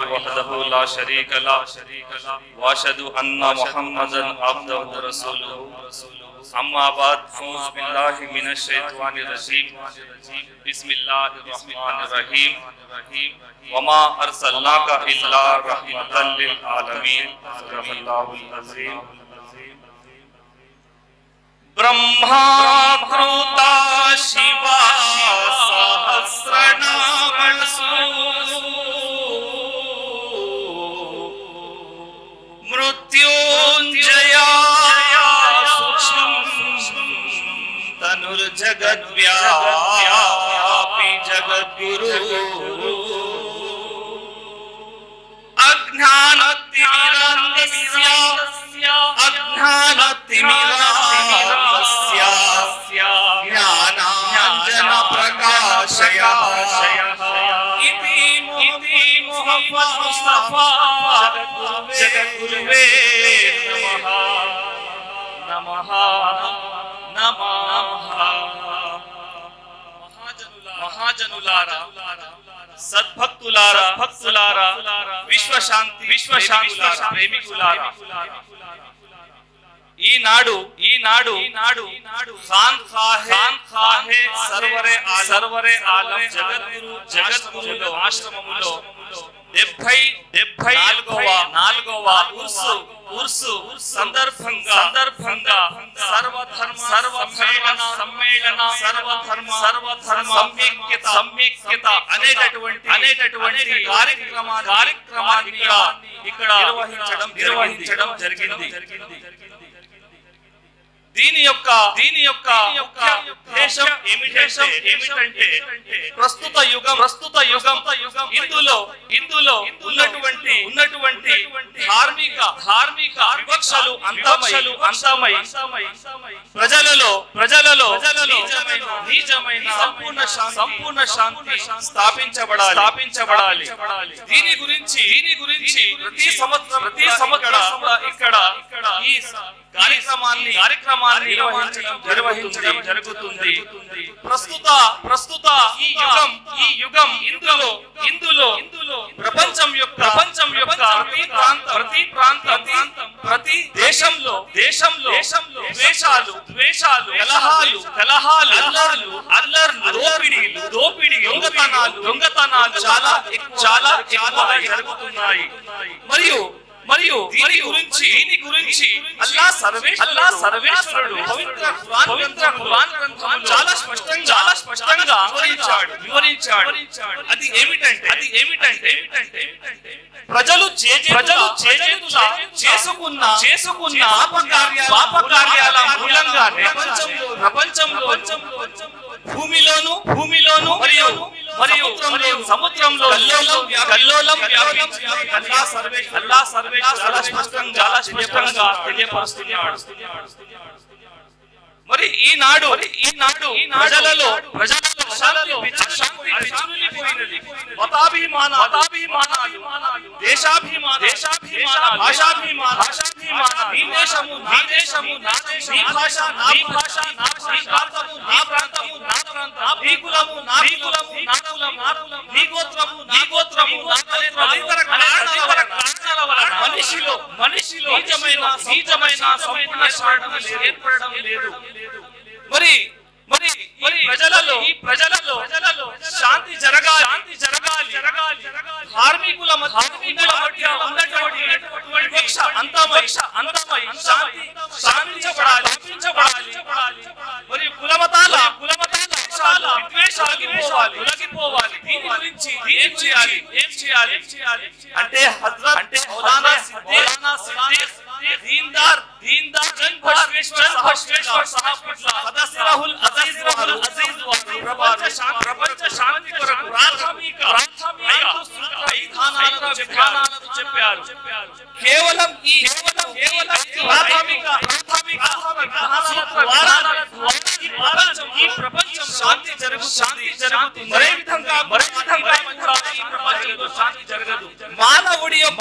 वहदहु ला शरीक ला व अशहदु अन्ना मुहम्मदन अब्दुहु व रसूलुहु अम्मा बाद औज़ु बिल्लाहि मिनश शैतानिर रजीम बिस्मिल्लाहिर रहमानिर रहीम वमा अरसलनाका इल्ला रहमतल लिल आलमीन सल्लल्लाहुल अज़ीम। ब्रह्मा कृता शिवा सहस्रनामसु मृत्युंजया तनुर्जगद्व्यापी जगद्गुरु अज्ञानतिमिरान्धस्य ज्ञानाञ्जनप्रकाशयः इति मुहम्मद मुस्तफा जगद्गुरुवे नमः महाजनुलारा सद्भक्तुलारा विश्व शांति प्रेमिकुलारा ఈనాడు ఖాన్ ఖాహే సర్వరే ఆలం జగద్గురు ఆశ్రమములో 74వ ఉర్సు సందర్భంగా సర్వధర్మ సమ్మేళన సమ్యక్యత అనేటటువంటి కార్యక్రమాన్ని ఇక్కడ నిర్వహించడం జరిగింది। దీని యొక్క ఉద్దేశం ఏమిటంటే ప్రస్తుత యుగం ఇందులో ఉన్నటువంటి ధార్మిక వివక్షలు అంతమై ప్రజలలో నిజమైన సంపూర్ణ శాంతి స్థాపించబడాలి। దీని గురించి ప్రతి సంవత్సరం ఇక్కడ ఈ కార్యక్రమాన్ని నిర్వహించడం జరుగుతుంది। ప్రస్తుత ఈ యుగం ఇందులో ప్రపంచం యొక్క ప్రతి ప్రాంతం ప్రతి దేశంలో ద్వేషాలు కలహాలు అల్లర్లు దోపిడీ దొంగతనాలు చాలా ఎక్కువగా జరుగుతున్నాయి। మరియు దీని గురించి అల్లా సర్వేశ్వరుడు పవిత్ర ఖురాన్ గ్రంథంలో చాలా స్పష్టంగా వివరించాడు। అది ఏమిటంటే ప్రజలు చేసుకున్న పాపకార్యాల మూలంగానే ప్రపంచంలో భూమిలోను మరియు సముద్రంలో కల్లోలం వ్యాపించి అల్లా సర్వేశ్వరుడు చాలా స్పష్టంగా తెలియపరుస్తున్నాడు। మరి ఈనాడు ప్రజలలో శాంతి విచ్ఛిన్నమైపోయినది। మతాభిమానాలు దేశాభిమానాలు భాషాభిమానాలు నీ దేశము నీ భాష నీ ప్రాంతము నీ ప్రాంతం నీ కులము నా కులం నీ గోత్రము తదితర కారణాల వలన మనిషిలో నిజమైన సంపూర్ణ శాంతి ఏర్పడడం లేదు। మరి ప్రజలలో శాంతి జరగాలి ధార్మికుల మధ్య ఉన్నటువంటి అంతమై శాంతి స్థాపించబడాలి। మరి కులమతాల విద్వేషాలు తొలగిపోవాలి। దీని గురించి ఏం చేయాలి అంటే హజ్రత్ మౌలానా సిద్దిక్ దీన్దార్ బసవేశ్వర్ సాహబ్ సదస్యరహుల్ అజీజ్ ప్రపంచ శాంతి కొరకు ప్రాథమిక విధానాలను చెప్పారు। కేవలం ఈ ప్రాథమిక ఈ ప్రపంచం శాంతి జరుగుతుంది। మరే విధంగా ఈ ప్రపంచంలో శాంతి జరగదు। మానవుడి యొక్క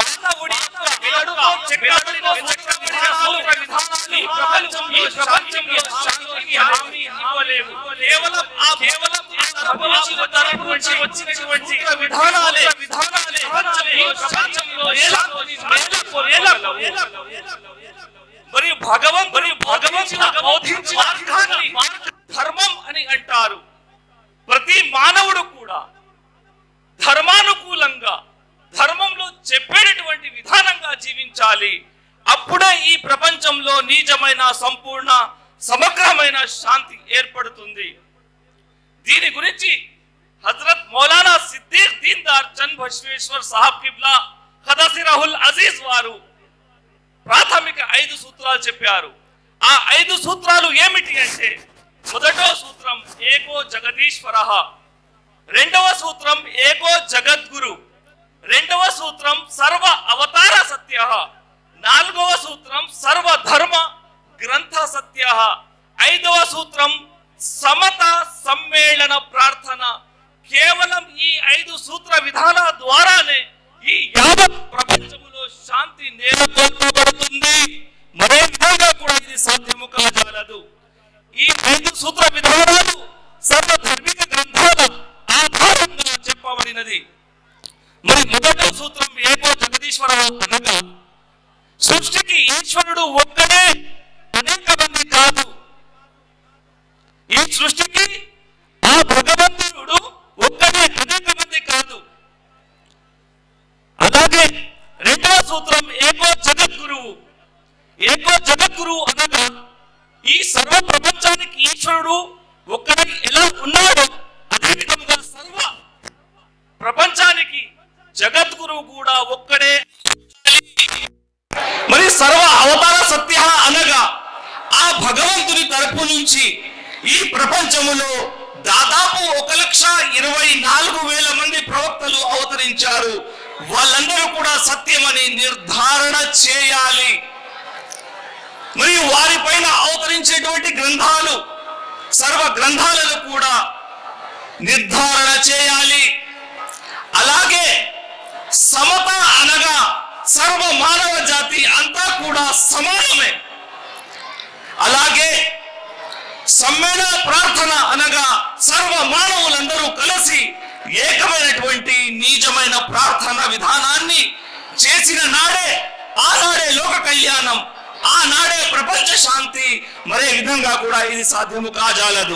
ప్రపంచంలో శాంతికి హామీ ఇవ్వలేవు। కేవలం తరపు నుంచి వచ్చినటువంటి విధానాలే మరి భగవంతుడు బోధించిన ధర్మం అని అంటారు. ప్రతి మానవుడు కూడా ధర్మానుకూలంగా ధర్మంలో చెప్పేటటువంటి విధానంగా జీవించాలి. అప్పుడే ఈ ప్రపంచంలో నిజమైన సంపూర్ణ సమగ్రమైన శాంతి ఏర్పడుతుంది. దీని గురించి హజరత్ మౌలానా సిద్దిక్ దీన్దార్ చంద్ బసవేశ్వర్ సాహబ్ కిబ్లా ఖదసిరహుల్ అజీజ్ వారు ప్రాథమిక 5 సూత్రాలు చెప్పారు. ఆ 5 సూత్రాలు ఏమిటి అంటే, మొదటో సూత్రం ఏకో జగదీశ్వరః, రెండవ సూత్రం ఏకో జగద్గురు, రెండవ సూత్రం సర్వ అవతార సత్యః, నాలుగవ సూత్రం సర్వధర్మ గ్రంథ సత్యః, ఐదవ సూత్రం సమత సమ్మేళన ప్రార్థన. కేవలం ఈ 5 సూత్ర విధానాల ద్వారానే ఈ యావత్ ప్రపంచములో శాంతి నెలకొల్పబడుతుంది. మరే విధంగా కూడా ఇది సాధ్యము కాజాలదు. ఈ 5 సూత్ర విధానాలు సర్వధార్మిక గ్రంథాల ఆధారంగా చెప్పబడినది. మరి మొదటి సూత్రం ఏకో జగదీశ్వర అనగా, సృష్టికి ఈశ్వరుడు ఒక్కడే, అనేక మంది కాదు. ఈ సృష్టికి ఆ భగవంతుడు ఒక్కడే, అనేక మంది కాదు. అలాగే రెండవ సూత్రం ఏకో జగద్గురువు. ఏకో జగద్గురువు అనగా, ఈ సర్వ ప్రపంచానికి ఈశ్వరుడు ఒక్కడే ఎలా ఉన్నాడో అదే విధంగా సర్వ ప్రపంచానికి జగద్గురువు కూడా ఒక్కడే. మరి సర్వ అవతార సత్య అనగా, ఆ భగవంతుని తరపు నుంచి ఈ ప్రపంచములో దాదాపు 1,24,000 మంది ప్రవక్తలు అవతరించారు. వాళ్ళందరూ కూడా సత్యమని నిర్ధారణ చేయాలి. మరియు వారిపైన అవతరించేటువంటి గ్రంథాలు, సర్వ గ్రంథాలను కూడా నిర్ధారణ చేయాలి. అలాగే సమత అనగా సర్వ మానవ జాతి అంతా కూడా సమానమే. అలాగే సమ్మేళన ప్రార్థన అనగా సర్వ మానవులందరూ కలిసి ఏకమైనటువంటి నిజమైన ప్రార్థన విధానాన్ని చేసిన నాడే ఆనాడే లోక కళ్యాణం, ఆనాడే ప్రపంచ శాంతి. మరే విధంగా కూడా ఇది సాధ్యము కాజాలదు.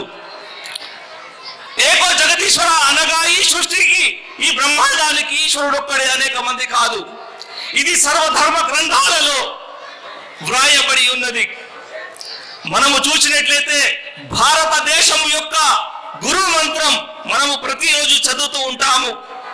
ఏకో జగదీశ్వర అనగా, ఈ సృష్టికి ఈ బ్రహ్మాండానికి ఈశ్వరుడు ఒక్కడే, అనేక మంది కాదు. ఇది సర్వధర్మ గ్రంథాలలో వ్రాయబడి ఉన్నది. మనము చూసినట్లయితే భారతదేశం యొక్క గురు మంత్రం మనము ప్రతిరోజు చదువుతూ ఉంటాము.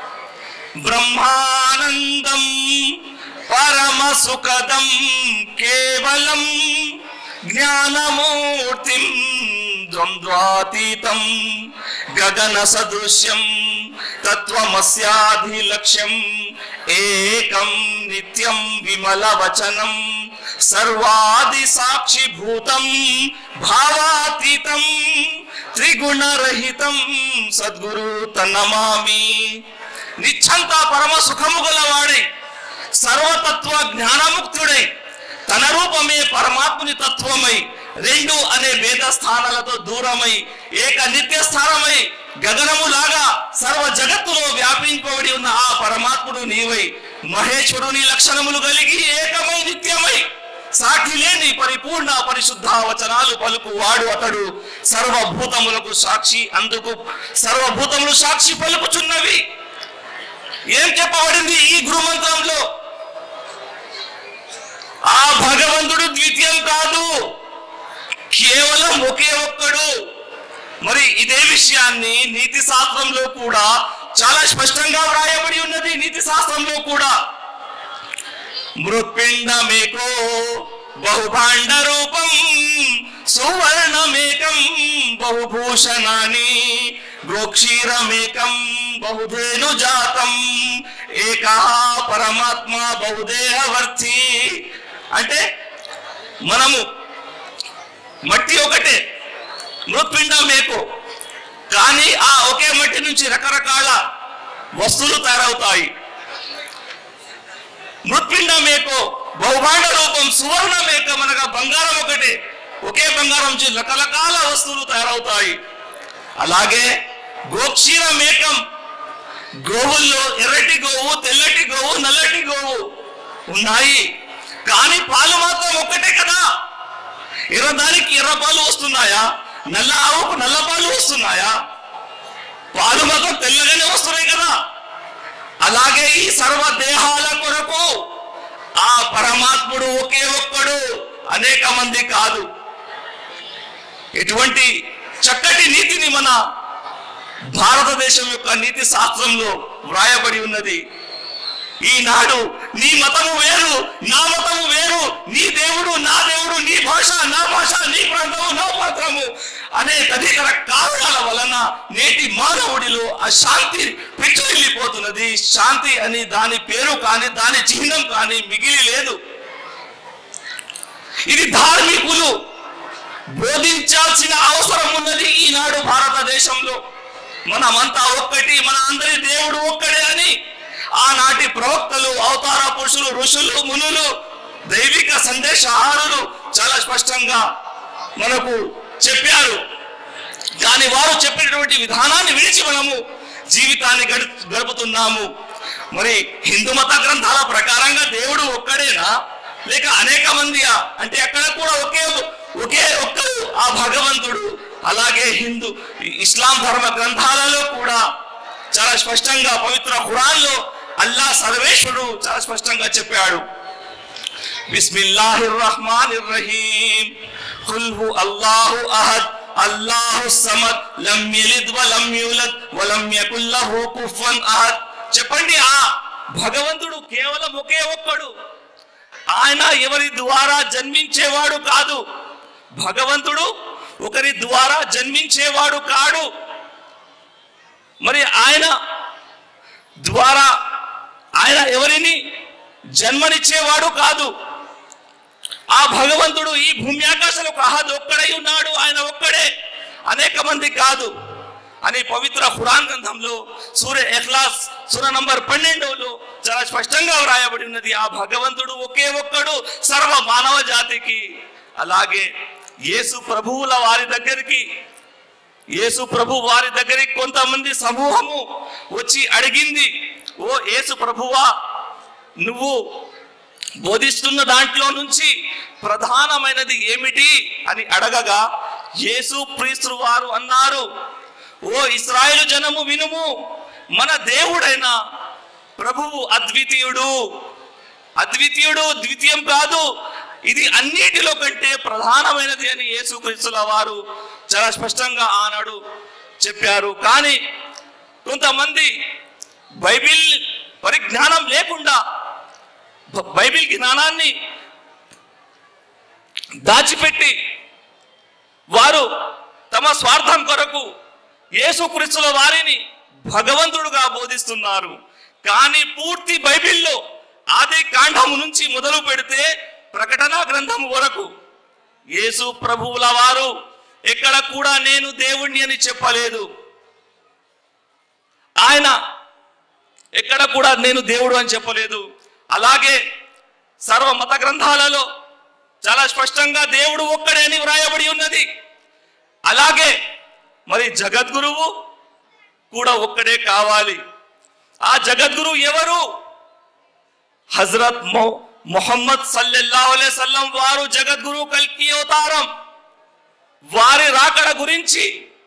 బ్రహ్మానందం పరమ సుఖదం కేవలం జ్ఞానమూర్తిం ద్వంద్వాతీతం గగన సదృశ్యం తత్వమస్యాధిలక్ష్యం ఏకం నిత్యం విమల వచనం సర్వాది సాక్షిభూతం భావాతీతం త్రిగుణరహితం సద్గురు తన్నమామి. నిశ్చంత పరమ సుఖము గలవాడై, సర్వతత్వ జ్ఞానముక్తుడై, తన రూపమే పరమాత్ముని తత్వమై, 2 అనే భేద స్థానాలతో దూరమై, ఏక నిత్య స్థానమై, గగనములాగా సర్వ జగత్తులో వ్యాపింపబడి ఉన్న ఆ పరమాత్ముడు నీవై, మహేశ్వరుని లక్షణములు కలిగి ఏకమై నిత్యమై, సాటి లేని పరిపూర్ణ పరిశుద్ధ వచనాలు పలుకు వాడు అతడు. సర్వభూతములకు సాక్షి, అందుకు సర్వభూతములు సాక్షి పలుకుచున్నవి. ఏం చెప్పబడింది ఈ గురుమంత్రంలో? ఆ భగవంతుడు ద్వితీయం కాదు, కేవలం ఒకే ఒక్కడు. మరి ఇదే విషయాన్ని నీతి శాస్త్రంలో కూడా చాలా స్పష్టంగా వ్రాయబడి ఉన్నది. నీతి శాస్త్రంలో కూడా మృత్పిండమేకో బహుభాండ రూపం సువర్ణమేకం బహుభూషణాని గోక్షీరమేకం బహుధేను జాతం ఏకా పరమాత్మ బహుదేహవర్తి. అంటే మనము మట్టి ఒకటే, మృత్పిండం ఏకో, కానీ ఆ ఒకే మట్టి నుంచి రకరకాల వస్తువులు తయారవుతాయి. మృత్పిండం ఏకో బహుభాండ రూపం సువర్ణమేకం అనగా బంగారం ఒకటే, ఒకే బంగారం నుంచి రకరకాల వస్తువులు తయారవుతాయి. అలాగే గోక్షీరమేకం, గోవుల్లో ఎర్రటి గోవు, తెల్లటి గోవు, నల్లటి గోవు ఉన్నాయి. కానీ పాలు మాత్రం ఒక్కటే కదా. ఎర్రదానికి ఎర్ర పాలు వస్తున్నాయా, నల్ల ఆవుకు నల్ల పాలు వస్తున్నాయా? పాలు మాత్రం తెల్లగానే వస్తున్నాయి కదా. అలాగే ఈ సర్వ దేహాల కొరకు ఆ పరమాత్ముడు ఒకే ఒక్కడు, అనేక మంది కాదు. ఎటువంటి చక్కటి నీతిని మన భారతదేశం యొక్క నీతి శాస్త్రంలో వ్రాయబడి ఉన్నది. ఈనాడు నీ మతము వేరు, నా మతము వేరు, నీ దేవుడు నా దేవుడు, నీ భాష నా భాష, నీ ప్రాంతము నా ప్రాంతము అనే తదితర కారణాల వలన నేటి మానవుడిలో అశాంతి పిచ్చిల్లిపోతున్నది. శాంతి అని దాని పేరు కానీ దాని చిహ్నం కానీ మిగిలి లేదు. ఇది ధార్మికులు బోధించాల్సిన అవసరం ఉన్నది. ఈనాడు భారతదేశంలో మనమంతా ఒక్కటి, మన అందరి దేవుడు ఒక్కడే అని ఆనాటి ప్రవక్తలు, అవతార పురుషులు, ఋషులు, మునులు, దైవిక సందేశహారులు చాలా స్పష్టంగా మనకు చెప్పారు. కానీ వారు చెప్పినటువంటి విధానాన్ని విడిచి మనము జీవితాన్ని గడుపుతున్నాము. మరి హిందూ మత గ్రంథాల ప్రకారంగా దేవుడు ఒక్కడేనా, లేక అనేక మందియా అంటే అక్కడ కూడా ఒకే ఒక్కరు ఆ భగవంతుడు. అలాగే ఇస్లాం ధర్మ గ్రంథాలలో కూడా చాలా స్పష్టంగా పవిత్ర ఖురాన్లో అల్లా సర్వేశ్వరుడు చాలా స్పష్టంగా చెప్పాడు. బిస్మిల్లాహిర్ రహ్మానిర్ రహీం ఖుల్ హు అల్లాహు అహద్ అల్లాహు సమద్ లం యలిద్ వ లం యూలద్ వ లం యకుల్ లహు కుఫువన్ అహద్. చెప్పండి, ఆ భగవంతుడు కేవలం ఒకే ఒక్కడు. ఆయన ఎవరి ద్వారా జన్మించేవాడు కాదు. భగవంతుడు ఒకరి ద్వారా జన్మించేవాడు కాడు. మరి ఆయన ద్వారా ఆయన ఎవరిని జన్మనిచ్చేవాడు కాదు. ఆ భగవంతుడు ఈ భూమి ఆకాశాలకు అహద్ ఒక్కడై ఉన్నాడు. ఆయన ఒక్కడే, అనేక మంది కాదు అని పవిత్ర ఖురాన్ గ్రంథంలో సూరే ఇఖ్లాస్ సూర నంబర్ 12లో చాలా స్పష్టంగా వ్రాయబడి ఉన్నది. ఆ భగవంతుడు ఒకే ఒక్కడు సర్వ మానవ జాతికి. అలాగే యేసు ప్రభువుల వారి దగ్గరికి కొంతమంది సమూహము వచ్చి అడిగింది, ఓ యేసు ప్రభువా, నువ్వు బోధిస్తున్న దాంట్లో నుంచి ప్రధానమైనది ఏమిటి అని అడగగా యేసు క్రీస్తు వారు అన్నారు, ఓ ఇశ్రాయేలు జనము వినుము, మన దేవుడైన ప్రభువు అద్వితీయుడు, ద్వితీయం కాదు, ఇది అన్నిటిలో కంటే ప్రధానమైనది అని యేసుక్రీస్తుల వారు చాలా స్పష్టంగా ఆనాడు చెప్పారు. కానీ కొంతమంది బైబిల్ పరిజ్ఞానం లేకుండా బైబిల్ జ్ఞానాన్ని దాచిపెట్టి వారు తమ స్వార్థం కొరకు యేసుక్రీస్తుల వారిని భగవంతుడుగా బోధిస్తున్నారు. కానీ పూర్తి బైబిల్లో ఆది కాండము నుంచి మొదలు పెడితే ప్రకటన గ్రంథం వరకు యేసు ప్రభువుల వారు ఎక్కడ కూడా నేను దేవుణ్ణి అని చెప్పలేదు. ఆయన ఎక్కడ కూడా నేను దేవుడు అని చెప్పలేదు. అలాగే సర్వ మత గ్రంథాలలో చాలా స్పష్టంగా దేవుడు ఒక్కడే అని వ్రాయబడి ఉన్నది. అలాగే మరి జగద్గురువు కూడా ఒక్కడే కావాలి. ఆ జగద్గురువు ఎవరు? హజరత్ మొహమ్మద్ సల్లల్లాహు అలైహి వసల్లం వారు జగద్గురు కల్కి అవతారం. వారి రాకడ గురించి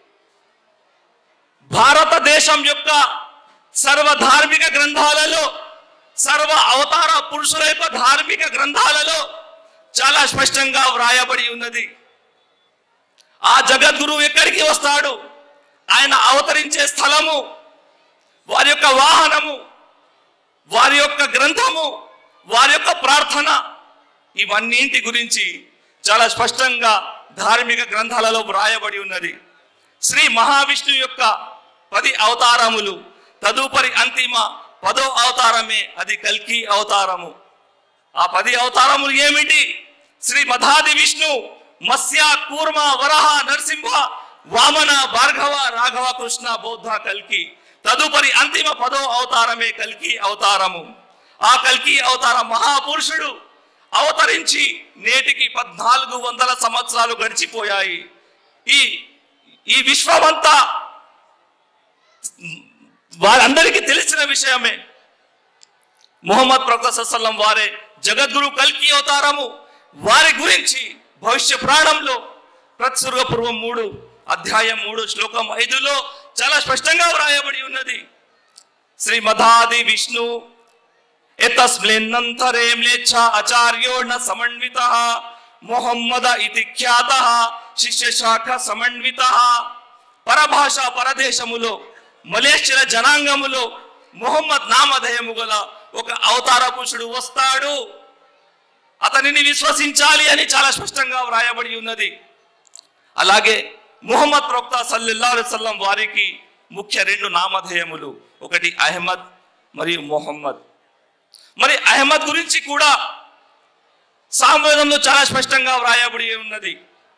భారతదేశం యొక్క సర్వ ధార్మిక గ్రంథాలలో, సర్వ అవతార పురుషుల యొక్క ధార్మిక గ్రంథాలలో చాలా స్పష్టంగా వ్రాయబడి ఉన్నది. ఆ జగద్గురువు ఎక్కడికి వస్తాడు, ఆయన అవతరించే స్థలము, వారి యొక్క వాహనము, వారి యొక్క గ్రంథము, వారి యొక్క ప్రార్థన, ఇవన్నింటి గురించి చాలా స్పష్టంగా ధార్మిక గ్రంథాలలో వ్రాయబడి ఉన్నది. శ్రీ మహావిష్ణు యొక్క 10 అవతారములు, తదుపరి అంతిమ 10వ అవతారమే అది కల్కి అవతారము. ఆ 10 అవతారములు ఏమిటి? శ్రీ మధాది విష్ణు, మత్స్య, కూర్మ, వరహ, నరసింహ, వామన, భార్గవ, రాఘవ, కృష్ణ, బౌద్ధ, కల్కి. తదుపరి అంతిమ 10వ అవతారమే కల్కి అవతారము. ఆ కల్కి అవతార మహాపురుషుడు అవతరించి నేటికి 1400 సంవత్సరాలు గడిచిపోయాయి. ఈ విశ్వమంతా వారందరికీ తెలిసిన విషయమే. ముహమ్మద్ ప్రవక్త సల్లల్లాహు అలైహి వసల్లం వారే జగద్గురు కల్కి అవతారము. వారి గురించి భవిష్య పురాణంలో ప్రత్సర్గ పూర్వం 3 అధ్యాయం 3 శ్లోకం 5లో చాలా స్పష్టంగా వ్రాయబడి ఉన్నది. శ్రీమదాది విష్ణు ఎతస్మిన్నంతరే మ్లేచ్ఛ ఆచార్యో న సమన్వితః ముహమ్మద ఇతి ఖ్యాతః శిష్య శాఖ సమన్వితః. పరభాష పరదేశములో మలేషియా జనాంగములో ముహమ్మద్ నామధేయము గల ఒక అవతార పురుషుడు వస్తాడు, అతనిని విశ్వసించాలి అని చాలా స్పష్టంగా వ్రాయబడి ఉన్నది. అలాగే ముహమ్మద్ ప్రవక్త సల్లల్లాహు అలైహి వసల్లం వారికి ముఖ్య 2 నామధేయములు, ఒకటి అహ్మద్ మరియు ముహమ్మద్. మరి అహ్మద్ గురించి కూడా సామవేదంలో చాలా స్పష్టంగా వ్రాయబడి ఉన్నది.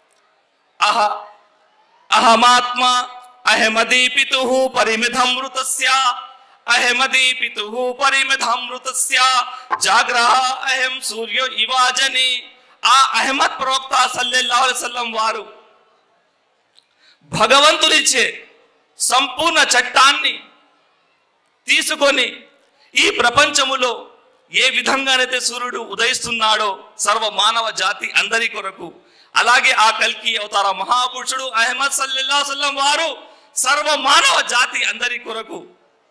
అహమాత్మ అహ్మదీ పితుః పరిమితమృతస్య అహ్మదీ పితుః పరిమితమృతస్య జాగ్రహ అహం సూర్యో ఇవాజని. ఆ అహ్మద్ ప్రవక్త సల్లల్లాహు అలైహి వసల్లం వారు భగవంతునిచ్చే సంపూర్ణ చట్టాన్ని తీసుకొని ఈ ప్రపంచములో ఏ విధంగానైతే సూర్యుడు ఉదయిస్తున్నాడో సర్వ మానవ జాతి అందరి కొరకు, అలాగే ఆ కల్కి అవతార మహాపురుషుడు అహ్మద్ సల్లల్లాహు అలైహి వసల్లం వారు సర్వ మానవ జాతి అందరి కొరకు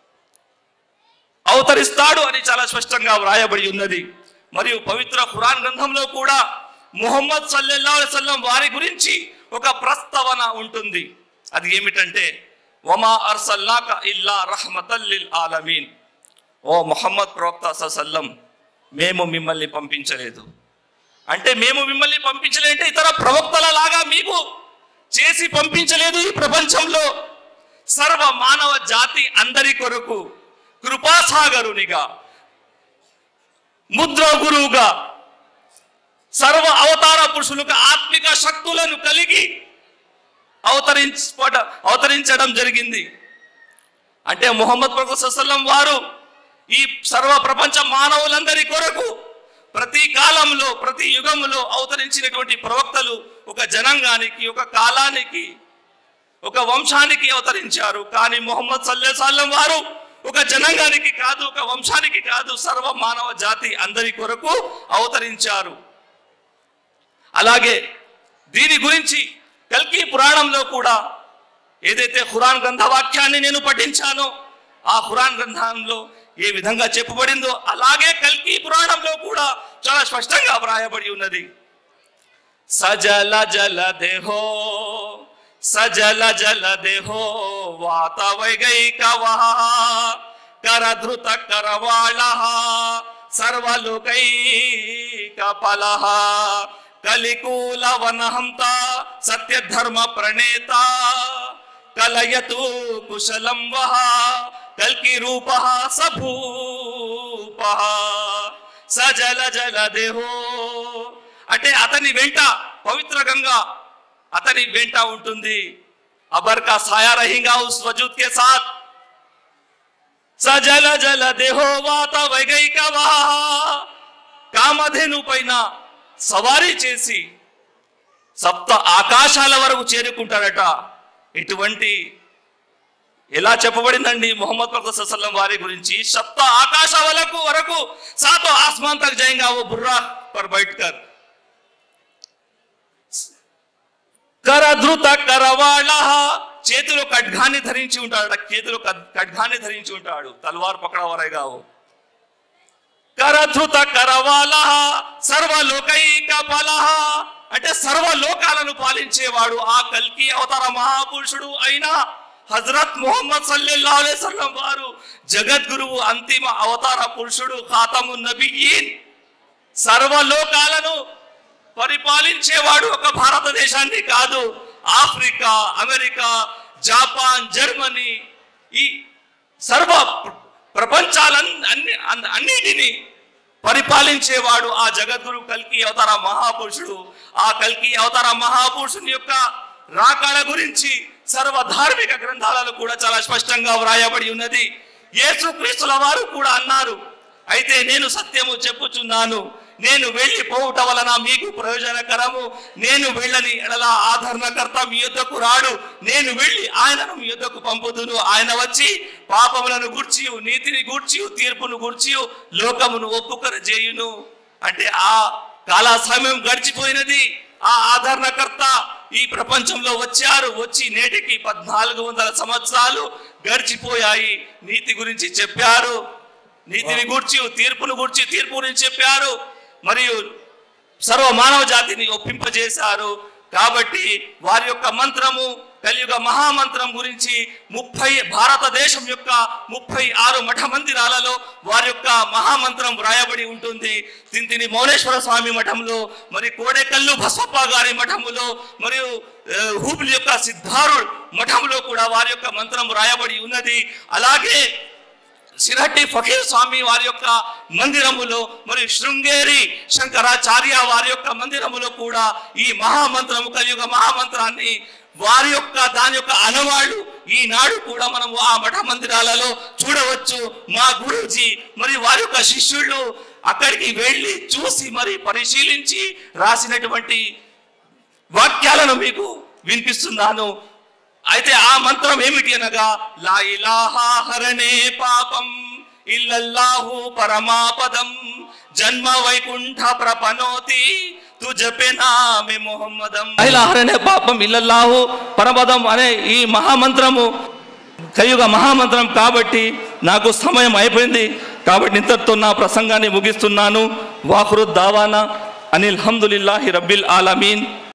అవతరిస్తాడు అని చాలా స్పష్టంగా వ్రాయబడి ఉన్నది. మరియు పవిత్ర ఖురాన్ గ్రంథంలో కూడా ముహమ్మద్ సల్లల్లాహు అలైహి వసల్లం వారి గురించి ఒక ప్రస్తావన ఉంటుంది. అది ఏమిటంటే వమా అర్సల్నాక ఇల్లా రహ్మతల్ లిల్ ఆలమీన్. ఓ ముహమ్మద్ ప్రవక్త సల్లల్లాహు అలైహి వసల్లం, మేము మిమ్మల్ని పంపించలేదు. అంటే మేము మిమ్మల్ని పంపించలేదంటే ఇతర ప్రవక్తల లాగా మీకు చేసి పంపించలేదు. ఈ ప్రపంచంలో సర్వ మానవ జాతి అందరి కొరకు కృపాసాగరునిగా, ముద్ర గురువుగా, సర్వ అవతార పురుషులకు ఆత్మిక శక్తులను కలిగి అవతరించడం జరిగింది. అంటే ముహమ్మద్ ప్రవక్త సల్లల్లాహు అలైహి వసల్లం వారు ఈ సర్వ ప్రపంచ మానవులందరి కొరకు ప్రతి కాలంలో ప్రతి యుగంలో అవతరించినటువంటి ప్రవక్తలు ఒక జనాంగానికి, ఒక కాలానికి, ఒక వంశానికి అవతరించారు. కానీ ముహమ్మద్ సల్లల్లాహు అలైహి వసల్లం వారు ఒక జనాంగానికి కాదు, ఒక వంశానికి కాదు, సర్వ మానవ జాతి అందరి కొరకు అవతరించారు. అలాగే దీని గురించి కల్కి పురాణంలో కూడా ఏదైతే ఖురాన్ గ్రంథ వాక్యాన్ని నేను పఠించానో ఆ ఖురాన్ గ్రంథంలో ఏ విధంగా చెప్పబడిందో అలాగే కల్కి పురాణంలో కూడా చాలా స్పష్టంగా వ్రాయబడి ఉన్నది. సజల జల దేహో సజల జల దేహో వాత వైగైక వహ కరధృత కరవాళః సర్వలోకైక ఫలః కలికూల వనహంత సత్య ధర్మ ప్రణేత కలయతు కుశలం వహ కల్కి రూపః సభూపః సజల జల దేహో. అంటే అతని వెంట పవిత్ర గంగా అతని వెంట ఉంటుంది. अबर का साया रहेगा उस वजूद के साथ. सजल जल देहो వాత వైగైక వహ. కామధేను పైన సవారీ చేసి సప్త ఆకాశాల వరకు చేరుకుంటాడట. ఇటువంటి ఎలా చెప్పబడిందండి ముహమ్మద్ ప్రవక్త సల్లల్లాహు అలైహి వసల్లం వారి గురించి? సప్త ఆకాశాల వరకు सातों आसमान तक जाएगा वो बुर्रा पर बैठकर. కరధృత కరవాళః చేతిలో ఖడ్గాన్ని ధరించి ఉంటాడు. చేతిలో ఖడ్గాన్ని ధరించి ఉంటాడు. తల్వార్ పకడవరేగా वो. కరధృత కరవాళః సర్వలోకైక ఫలః అంటే సర్వలోకాలను పాలించేవాడు ఆ కల్కి అవతార మహాపురుషుడు అయిన హజరత్ ముహమ్మద్ సల్లల్లాహు అలైహి వసల్లం వారు జగద్గురువు, అంతిమ అవతార పురుషుడు, ఖాతమున్ నబియీన్. సర్వలోకాలను పరిపాలించేవాడు ఒక భారతదేశాన్ని కాదు, ఆఫ్రికా, అమెరికా, జపాన్, జర్మనీ, ఈ సర్వ ప్రపంచాలన్నిటిని పరిపాలించేవాడు ఆ జగద్గురు కల్కి అవతార మహాపురుషుడు. ఆ కల్కి అవతార మహాపురుషుని యొక్క రాకడ గురించి సర్వ ధార్మిక గ్రంథాలలో కూడా చాలా స్పష్టంగా వ్రాయబడి ఉన్నది. యేసుక్రీస్తుల వారు కూడా అన్నారు, అయితే నేను సత్యము చెప్పుచున్నాను, నేను వెళ్ళిపోవుట వలన మీకు ప్రయోజనకరము. నేను వెళ్ళని ఎడల ఆదరణకర్త మీ యొద్దకు రాడు. నేను వెళ్ళి ఆయనను మీ యొద్దకు పంపుదును. ఆయన వచ్చి పాపములను గూర్చి, నీతిని గూర్చి, తీర్పును గూర్చి లోకమును ఒప్పుకొనజేయును. అంటే ఆ కాల సమయం గడిచిపోయినది. ఆ ఆదరణకర్త ఈ ప్రపంచంలో వచ్చారు. వచ్చి నేటికి 1400 సంవత్సరాలు గడిచిపోయాయి. నీతి గురించి చెప్పారు, నీతిని గూర్చి, తీర్పును గూర్చి, తీర్పు గురించి చెప్పారు, మరియు సర్వ మానవ జాతిని ఒప్పింపజేశారు. కాబట్టి వారి యొక్క మంత్రము, కలియుగ మహామంత్రం గురించి భారతదేశం యొక్క 36 మఠ మందిరాలలో వారి యొక్క మహామంత్రం వ్రాయబడి ఉంటుంది. తింతిని మౌనేశ్వర స్వామి మఠంలో, మరి కోడెకల్లు బసప్ప గారి మఠములో, మరియు హూబ్లీ యొక్క సిద్ధారుడ్ మఠంలో కూడా వారి యొక్క మంత్రం వ్రాయబడి ఉన్నది. అలాగే సిరహట్టి ఫకీర్ స్వామి వారి యొక్క మందిరములో, మరియు శృంగేరి శంకరాచార్య వారి యొక్క మందిరములో కూడా ఈ మహామంత్రము, కలియుగ మహామంత్రాన్ని వారి యొక్క దాని యొక్క అనవాళ్ళు ఈనాడు కూడా మనము ఆ మఠ మందిరాలలో చూడవచ్చు. మా గురూజీ మరి వారి యొక్క శిష్యులు అక్కడికి వెళ్ళి చూసి మరి పరిశీలించి రాసినటువంటి వాక్యాలను మీకు వినిపిస్తున్నాను. అయితే ఆ మంత్రం ఏమిటి అనగా, లా ఇలాహా హరణే పాపం ఇల్లల్లాహు పరమాపదం జన్మ వైకుంఠ ప్రపనోతి తుజపే నామే ముహమ్మదం. లా ఇలాహా హరణే పాపం ఇల్లల్లాహు పరమపదం అనే ఈ మహామంత్రము కలియుగ మహామంత్రం. కాబట్టి నాకు సమయం అయిపోయింది. కాబట్టి ఇంతటితో నా ప్రసంగాన్ని ముగిస్తున్నాను. వాఖిరు దావానా అనిల్ హమ్దులిల్లాహి రబ్బిల్ ఆలమీన్.